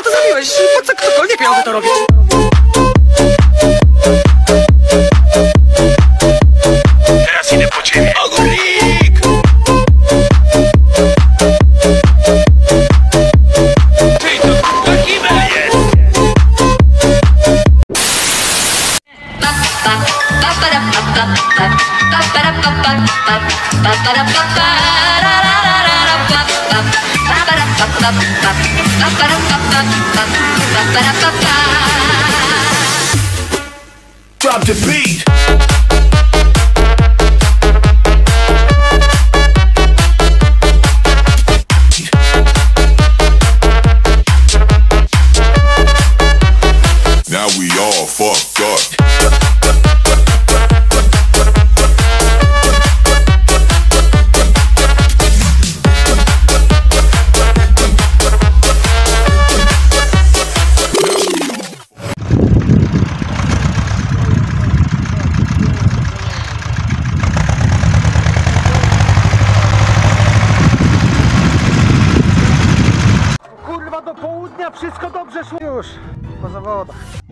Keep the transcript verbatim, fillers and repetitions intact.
to zrobiłeś? Po co ktokolwiek miałby to robić? Teraz idę po ciebie. Ogórnik! Ty to k***a kibel jest! Drop the beat! Now we all fucked up. Kurwa, do południa wszystko dobrze szło już po zawodach.